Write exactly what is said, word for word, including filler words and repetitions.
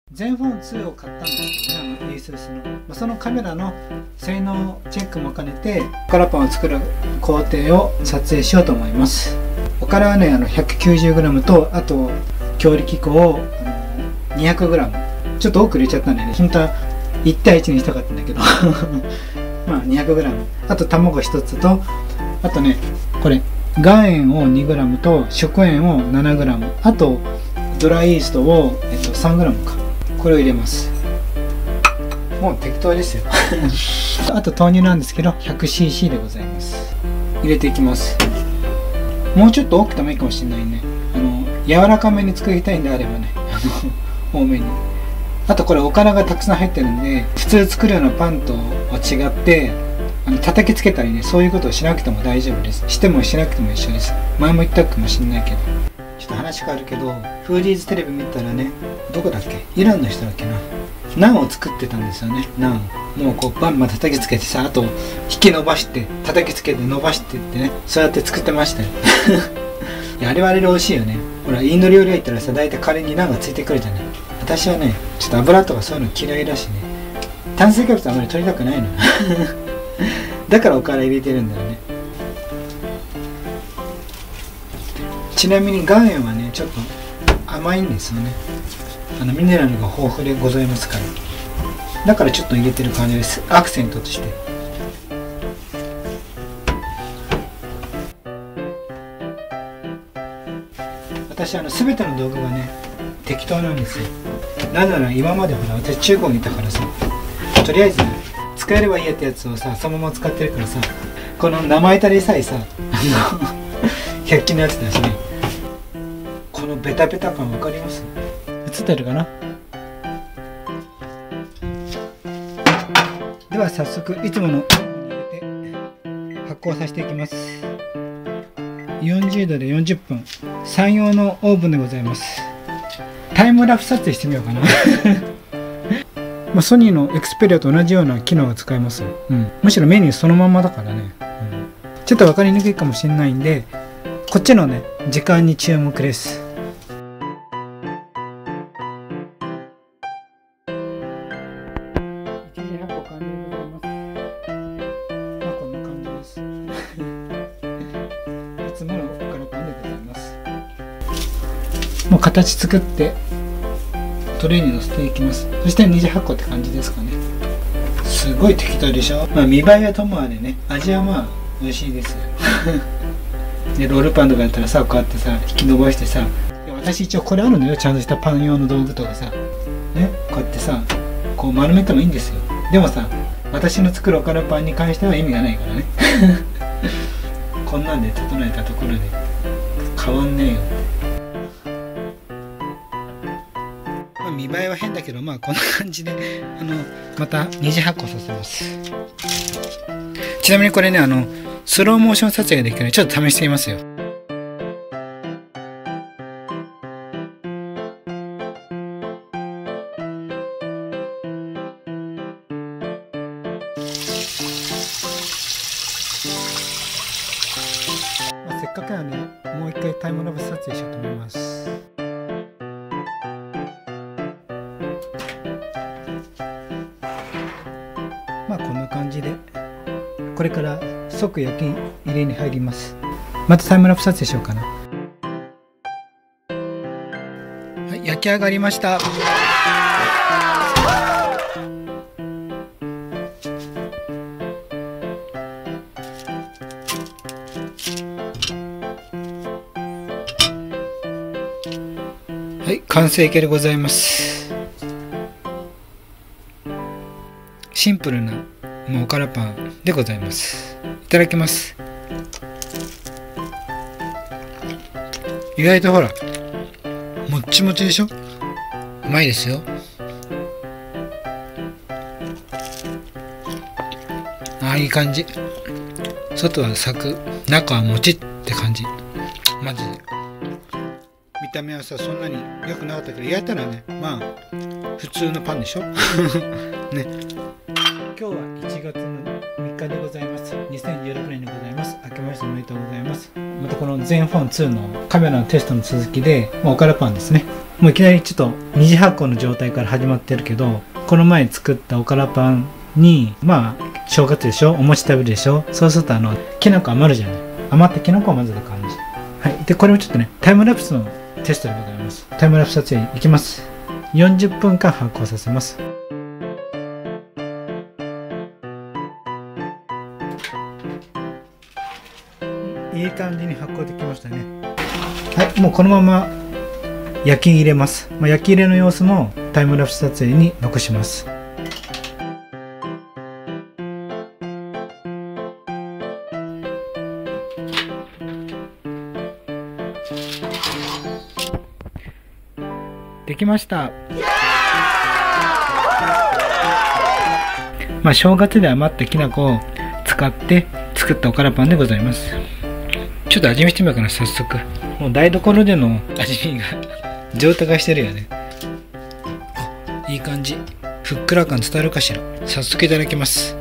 ゼンフォンツーを買ったんですよね、あの エースエス の、まあ、そのカメラの性能チェックも兼ねておからパンを作る工程を撮影しようと思います。おからはね、あの ひゃくきゅうじゅうグラム と、あと強力粉をあの にひゃくグラム、 ちょっと多く入れちゃったんでね、本当はいちたいいちにしたかったんだけどまあ にひゃくグラム、 あと卵ひとつと、あとねこれ岩塩を にグラム と食塩を ななグラム、 あとドライイーストを、えっと、さんグラム か、これを入れます。もう適当ですよあと豆乳なんですけど ひゃくシーシー でございます。入れていきます。もうちょっと多くてもいいかもしれないね。あの柔らかめに作りたいんであればね、あの多めに。あとこれおからがたくさん入ってるんで、普通作るようなパンとは違ってあの叩きつけたりね、そういうことをしなくても大丈夫です。してもしなくても一緒です。前も言ったかもしれないけど、ちょっと話変わるけど、フーディーズテレビ見たらね、どこだっけ、イランの人だっけな、ナンを作ってたんですよね。ナンもうこうバンバン叩きつけてさ、あと引き伸ばして叩きつけて伸ばしてってね、そうやって作ってましたよいや、あれはあれで美味しいよね。ほらインド料理屋行ったらさ、大体カレーにナンがついてくるじゃない。私はねちょっと油とかそういうの嫌いだしね、炭水化物あまり取りたくないのだからおから入れてるんだよね。ちなみに岩塩はねちょっと甘いんですよね。あのミネラルが豊富でございますから、だからちょっと入れてる感じです、アクセントとして。私あの全ての道具がね適当なんですよ。なぜなら今までほら私中国にいたからさ、とりあえず、ね、使えればいいやってやつをさそのまま使ってるからさ、この生板でさえさひゃく均のやつだしね、このベタベタ感分かります？映ってるかな。では早速いつものオーブンに入れて発酵させていきます。よんじゅうどでよんじゅっぷん、さん用のオーブンでございます。タイムラプス撮影してみようかなまあソニーのエクスペリアと同じような機能が使えます、うん、むしろメニューそのまんまだからね、うん、ちょっと分かりにくいかもしれないんで、こっちのね時間に注目です。いちじはんこ完了でございます。まあこんな感じですいつものおからパンでございます。もう形作ってトレーに乗せていきます。そしてにじはっこって感じですかね。すごい適当でしょ。まあ見栄えはともあれね、味はまあ美味しいですよでロールパンとかやったらさ、こうやってさ引き伸ばしてさ、私一応これあるのよ、ちゃんとしたパン用の道具とかさね、こうやってさこう丸めてもいいんですよ。でもさ、私の作るおからパンに関しては意味がないからねこんなんで整えたところで変わんねえよ。見栄えは変だけど、まあこんな感じであのまたにじはっこさせます。ちなみにこれね、あのスローモーション撮影ができるのでちょっと試してみますよ。まあ、せっかくなんでもう一回タイムラプス撮影しようと思います。まあこんな感じでこれから即焼き入れに入ります。またタイムラプス撮影しようかな。はい、焼き上がりました。はい、完成形でございます。シンプルなもうおからパンでございます。いただきます。意外とほらもっちもちでしょ。うまいですよ。ああ、いい感じ。外はサク、中はもちって感じ。マジで見た目はさそんなに良くなかったけど、焼いたらねまあ普通のパンでしょね。今日はいちがつのみっかでございます。にせんじゅうろくねんでございます。明けましておめでとうございます。またこのゼンフォンツーのカメラのテストの続きで、まあ、おからパンですね。 もういきなりちょっと二次発酵の状態から始まってるけど、この前作ったおからパンに、まあ正月でしょ、お餅食べるでしょ、そうするとあのきな粉余るじゃない、余ったきな粉を混ぜた感じ。はい。でこれもちょっとねタイムラプスのテストでございます。タイムラプス撮影いきます。よんじゅっぷんかん発酵させます。いい感じに発酵できましたね。はい、もうこのまま焼き入れます。まあ、焼き入れの様子もタイムラプス撮影に残します。できました。まあ正月で余ったきな粉を使って作ったおからパンでございます。ちょっと味見してみようかな、早速。もう台所での味見が状態化してるよね。いい感じ。ふっくら感伝わるかしら。早速いただきます。